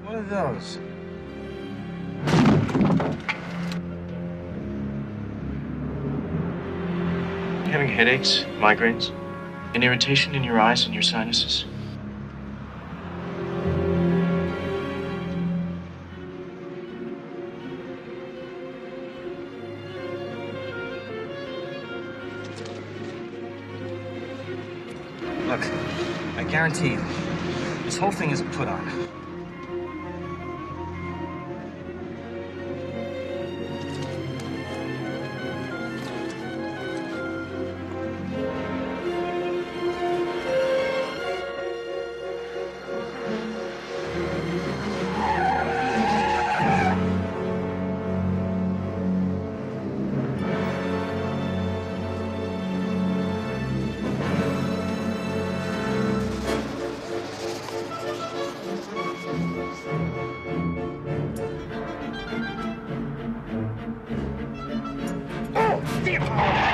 What are those? Having headaches, migraines, an irritation in your eyes and your sinuses. Look, I guarantee you, this whole thing is put on. Damn!